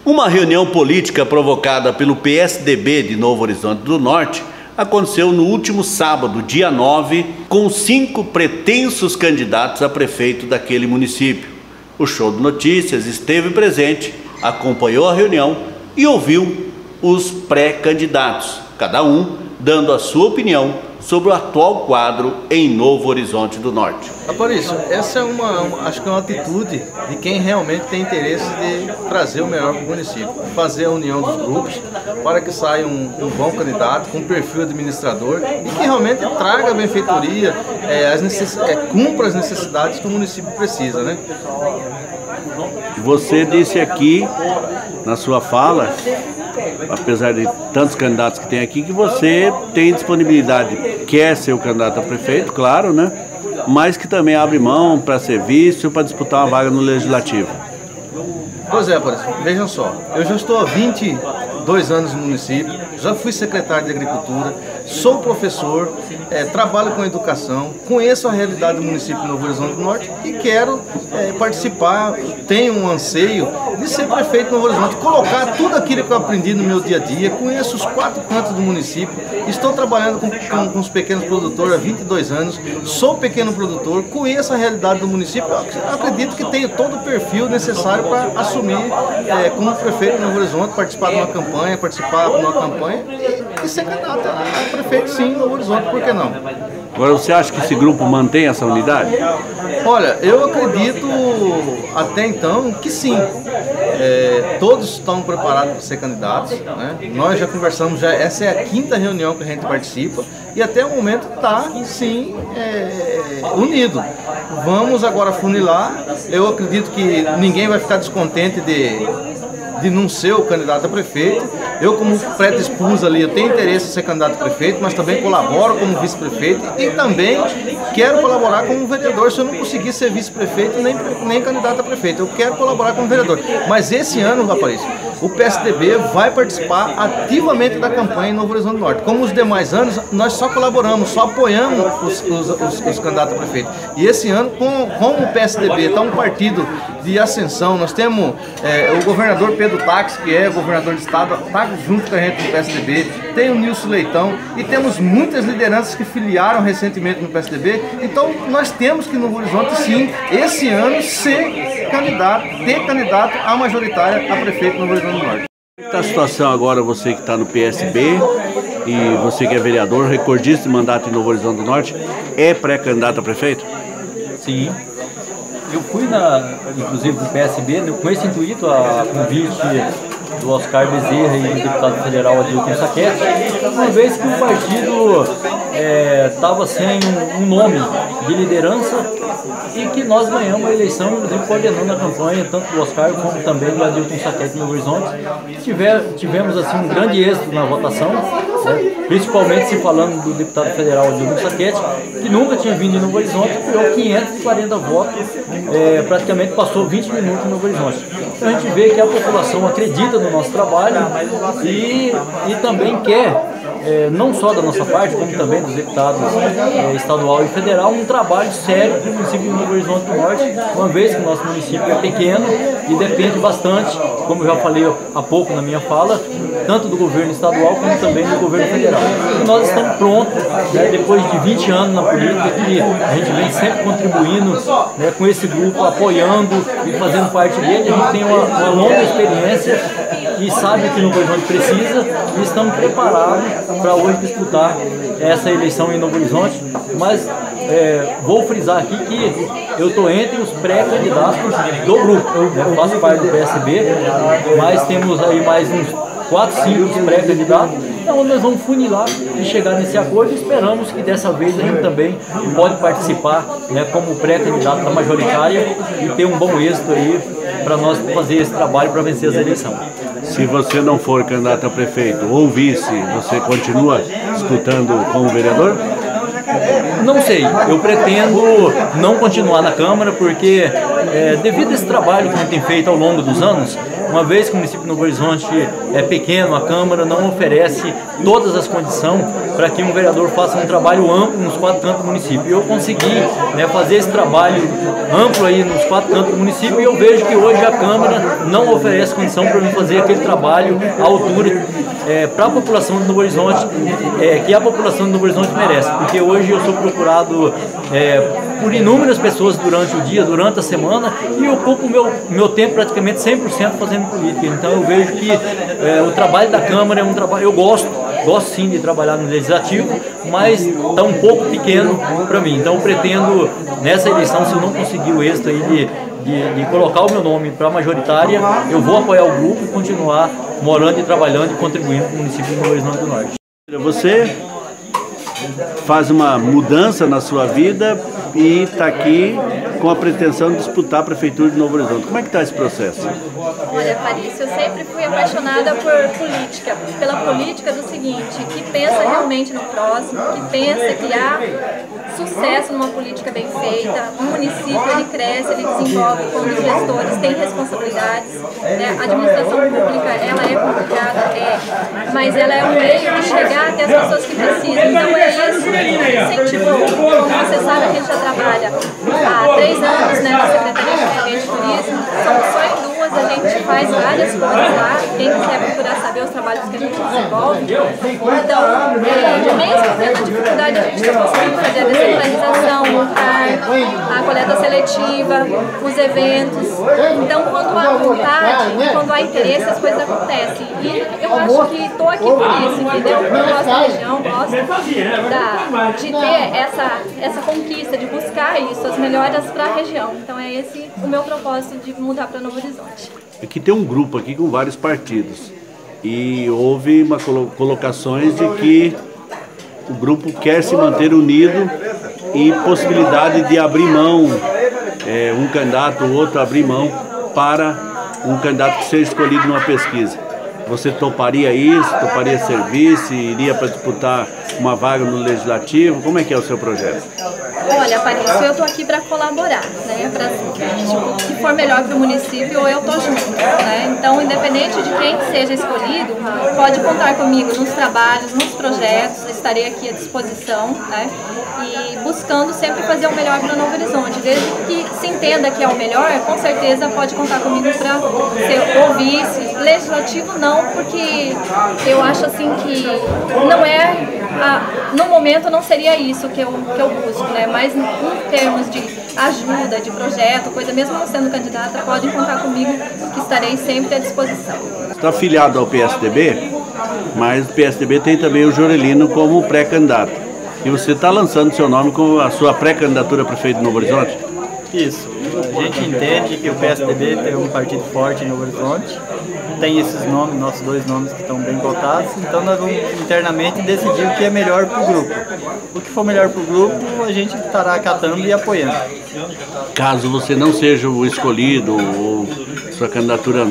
Uma reunião política provocada pelo PSDB de Novo Horizonte do Norte aconteceu no último sábado, dia 9, com 5 pretensos candidatos a prefeito daquele município. O Show de Notícias esteve presente, acompanhou a reunião e ouviu os pré-candidatos, cada um dando a sua opinião sobre o atual quadro em Novo Horizonte do Norte. Aparício, essa é acho que é uma atitude de quem realmente tem interesse de trazer o melhor para o município, fazer a união dos grupos para que saia um bom candidato com perfil administrador e que realmente traga a benfeitoria, cumpra as necessidades que o município precisa, né? Você disse aqui na sua fala, apesar de tantos candidatos que tem aqui, que você tem disponibilidade, quer ser o candidato a prefeito, claro, né? Mas que também abre mão para serviço, para disputar uma vaga no Legislativo. Pois é, Aparício, vejam só, eu já estou há 22 anos no município, já fui secretário de Agricultura, sou professor, trabalho com educação, conheço a realidade do município de Novo Horizonte do Norte e quero participar, tenho um anseio de ser prefeito de Novo Horizonte, colocar tudo aquilo que eu aprendi no meu dia a dia, conheço os 4 cantos do município, estou trabalhando com os pequenos produtores há 22 anos, sou pequeno produtor, conheço a realidade do município, acredito que tenho todo o perfil necessário para assumir como prefeito de Novo Horizonte, participar de uma campanha, e ser candidato a prefeito sim, em Novo Horizonte, por que não? Agora, você acha que esse grupo mantém essa unidade? Olha, eu acredito até então que sim. Todos estão preparados para ser candidatos, né? Nós já conversamos, essa é a 5ª reunião que a gente participa e até o momento está sim unido. Vamos agora funilar. Eu acredito que ninguém vai ficar descontente de não ser o candidato a prefeito. Eu, como pré-dispuso ali, eu tenho interesse em ser candidato a prefeito, mas também colaboro como vice-prefeito e também quero colaborar como vereador. Se eu não conseguir ser vice-prefeito nem candidato a prefeito, eu quero colaborar como vereador. Mas esse ano, Aparício, o PSDB vai participar ativamente da campanha em Novo Horizonte do Norte. Como os demais anos, nós só colaboramos, só apoiamos os candidatos a prefeito. E esse ano, como o PSDB está um partido de ascensão, nós temos o governador Pedro Taques, que é governador do estado, está junto com a gente no PSDB, tem o Nilson Leitão e temos muitas lideranças que filiaram recentemente no PSDB. Então nós temos que no Novo Horizonte sim, esse ano, ter candidato a majoritária a prefeito no Novo Horizonte do Norte. Como está a situação agora, você que está no PSB e você que é vereador, recordista de mandato em Novo Horizonte do Norte, é pré-candidato a prefeito? Sim. Eu fui inclusive do PSB, com esse intuito, a convite do Oscar Bezerra e do deputado federal Adilton Saquete, uma vez que o partido estava sem um nome de liderança e que nós ganhamos a eleição, inclusive coordenando a campanha, tanto do Oscar como também do Adilton Saquete no Novo Horizonte. Tivemos assim, um grande êxito na votação, principalmente se falando do deputado federal Adilton Saquete, que nunca tinha vindo em Novo Horizonte, tirou 540 votos, praticamente passou 20 minutos em Novo Horizonte. Então a gente vê que a população acredita no nosso trabalho e também quer, não só da nossa parte, como também dos deputados estadual e federal, um trabalho sério para o município de Novo Horizonte do Norte, uma vez que o nosso município é pequeno e depende bastante, como eu já falei há pouco na minha fala, tanto do governo estadual como também do governo federal. E nós estamos prontos, depois de 20 anos na política, que a gente vem sempre contribuindo com esse grupo, apoiando e fazendo parte dele. A gente tem uma longa experiência e sabe que Novo Horizonte precisa e estamos preparados para hoje disputar essa eleição em Novo Horizonte, mas vou frisar aqui que eu estou entre os pré-candidatos do grupo. Eu faço parte do PSB, mas temos aí mais uns 4, 5 pré-candidatos, então nós vamos funilar e chegar nesse acordo e esperamos que dessa vez a gente também pode participar como pré-candidato da majoritária e ter um bom êxito aí para nós fazer esse trabalho para vencer essa eleição. Se você não for candidato a prefeito ou vice, você continua disputando como vereador? Não sei, eu pretendo não continuar na Câmara porque devido a esse trabalho que a gente tem feito ao longo dos anos, uma vez que o município de Novo Horizonte é pequeno, a Câmara não oferece todas as condições para que um vereador faça um trabalho amplo nos 4 cantos do município. E eu consegui, né, fazer esse trabalho amplo aí nos 4 cantos do município, e eu vejo que hoje a Câmara não oferece condição para mim fazer aquele trabalho à altura para a população de Novo Horizonte, que a população de Novo Horizonte merece, porque hoje eu sou procurado por inúmeras pessoas durante o dia, durante a semana, e eu ocupo meu tempo praticamente 100% fazendo política. Então eu vejo que o trabalho da Câmara é um trabalho, eu gosto sim de trabalhar no Legislativo, mas está um pouco pequeno para mim. Então eu pretendo, nessa eleição, se eu não conseguir o êxito aí de colocar o meu nome para a majoritária, eu vou apoiar o grupo e continuar morando e trabalhando e contribuindo para o município de Novo Horizonte do Norte. Você faz uma mudança na sua vida e está aqui com a pretensão de disputar a Prefeitura de Novo Horizonte. Como é que está esse processo? Olha, Parícia, eu sempre fui apaixonada por política, pela política do seguinte, que pensa realmente no próximo, que pensa em criar sucesso numa política bem feita. O município, ele cresce, ele desenvolve, como os gestores têm responsabilidades, né? A administração pública, ela é complicada, mas ela é um meio de chegar até as pessoas que precisam. Então é isso que incentivou. Como você sabe, a gente já trabalha há 3 anos, né, na Secretaria de Turismo, somos só em 2, a gente faz várias coisas lá, quem quiser procurar saber os trabalhos que a gente desenvolve. Então, mesmo tendo dificuldade, a gente está conseguindo fazer a descentralização, a coleta seletiva, os eventos. Então, quando há vontade, quando há interesse, as coisas acontecem. E eu acho que estou aqui por isso, entendeu? Eu gosto da região, gosto de ter essa conquista, de buscar isso, as melhoras para a região. Então é esse o meu propósito de mudar para Novo Horizonte. Aqui tem um grupo aqui com vários partidos e houve colocações de que o grupo quer se manter unido e possibilidade de abrir mão, um candidato ou outro abrir mão para um candidato que seja escolhido numa pesquisa. Você toparia isso? Toparia serviço? Iria para disputar uma vaga no Legislativo? Como é que é o seu projeto? Olha, Parícia, eu estou aqui para colaborar, né? Para o que for melhor para o município, eu estou junto, né? Então, independente de quem seja escolhido, pode contar comigo nos trabalhos, nos projetos, estarei aqui à disposição, né? E buscando sempre fazer o melhor para Novo Horizonte. Desde que se entenda que é o melhor, com certeza pode contar comigo para ser o vice. Legislativo não, porque eu acho assim que não é, no momento não seria isso que eu busco, né? Mas em termos de ajuda, de projeto, coisa, mesmo não sendo candidata, podem contar comigo que estarei sempre à disposição. Você está afiliado ao PSDB, mas o PSDB tem também o Jorelino como pré-candidato. E você está lançando seu nome com a sua pré-candidatura a prefeito de Novo Horizonte? Isso. A gente entende que o PSDB tem um partido forte em Novo Horizonte, tem esses nomes, nossos 2 nomes que estão bem cotados, então nós vamos internamente decidir o que é melhor para o grupo. O que for melhor para o grupo, a gente estará acatando e apoiando. Caso você não seja o escolhido ou sua candidatura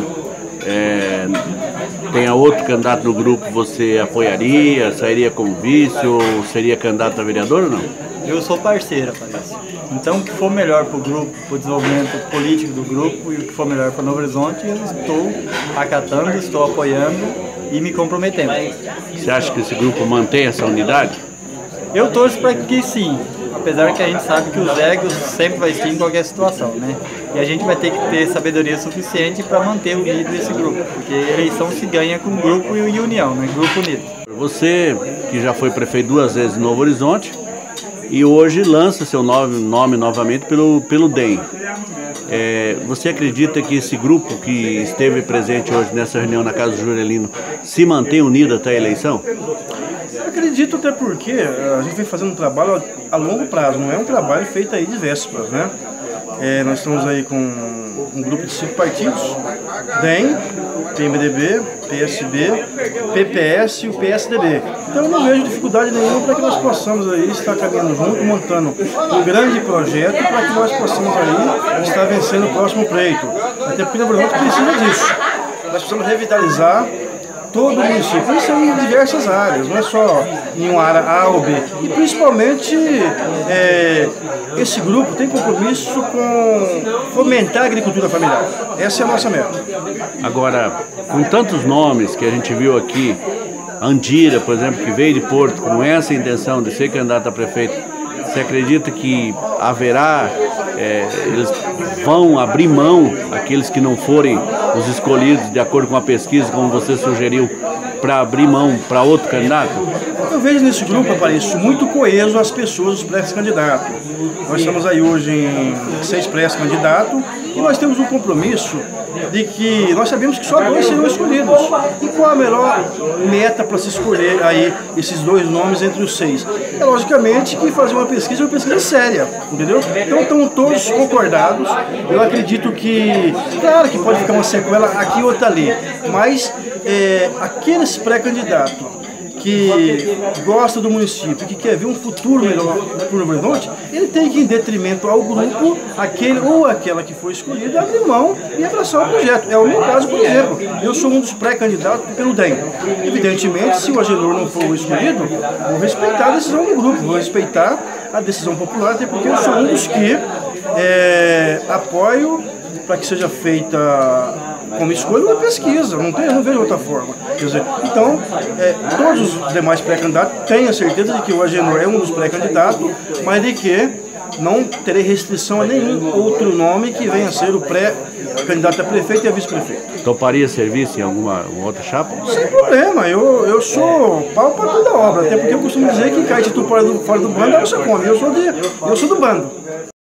tenha outro candidato no grupo, você apoiaria, sairia como vice ou seria candidato a vereador ou não? Eu sou parceira, parece. Então, o que for melhor para o grupo, para o desenvolvimento político do grupo e o que for melhor para Novo Horizonte, eu estou acatando, estou apoiando e me comprometendo. Você acha que esse grupo mantém essa unidade? Eu torço para que sim, apesar que a gente sabe que os egos sempre vai existir em qualquer situação, né? E a gente vai ter que ter sabedoria suficiente para manter unido esse grupo, porque a eleição se ganha com grupo e união, né? Grupo unido. Você, que já foi prefeito 2 vezes em Novo Horizonte, e hoje lança seu nome novamente pelo DEM. Você acredita que esse grupo que esteve presente hoje nessa reunião na Casa do Jorelino se mantém unido até a eleição? Acredito, até porque a gente vem fazendo um trabalho a longo prazo, não é um trabalho feito aí de vésperas, né? Nós estamos aí com um grupo de 5 partidos, DEM, PMDB, PSB, PPS e o PSDB. Então eu não vejo dificuldade nenhuma para que nós possamos aí estar caminhando junto, montando um grande projeto para que nós possamos aí estar vencendo o próximo pleito. Até porque o Novo Horizonte precisa disso. Nós precisamos revitalizar todo o município. Isso aí em diversas áreas, não é só em uma área A ou B. E principalmente esse grupo tem compromisso com fomentar a agricultura familiar. Essa é a nossa meta. Agora, com tantos nomes que a gente viu aqui, Andira, por exemplo, que veio de Porto com essa intenção de ser candidata a prefeito, você acredita que haverá, eles vão abrir mão, aqueles que não forem os escolhidos de acordo com a pesquisa, como você sugeriu, para abrir mão para outro candidato? Eu vejo nesse grupo, Aparício, muito coeso as pessoas, os pré-candidatos. Nós estamos aí hoje em 6 pré-candidatos e nós temos um compromisso de que nós sabemos que só 2 serão escolhidos. E qual a melhor meta para se escolher aí esses 2 nomes entre os 6? É logicamente que fazer uma pesquisa séria, entendeu? Então estão todos concordados. Eu acredito que, claro que pode ficar uma sequela aqui ou outra ali, mas aqueles pré-candidatos que gosta do município, que quer ver um futuro melhor para o Novo Horizonte, ele tem que, em detrimento ao grupo, aquele ou aquela que foi escolhida, abrir mão e abraçar o projeto. É o meu caso, por exemplo. Eu sou um dos pré-candidatos pelo DEM. Evidentemente, se o Agenor não for o escolhido, vou respeitar a decisão do grupo, vou respeitar a decisão popular, até porque eu sou um dos que apoio para que seja feita como escolha uma pesquisa, não vejo outra forma. Quer dizer, então, todos os demais pré-candidatos têm a certeza de que o Agenor é um dos pré-candidatos, mas de que não terei restrição a nenhum outro nome que venha a ser o pré-candidato a prefeito e a vice-prefeito. Toparia serviço em alguma outra chapa? Sem problema, eu sou pau para toda obra, até porque eu costumo dizer que cai de tu fora do bando, ela só come. Eu sou do bando.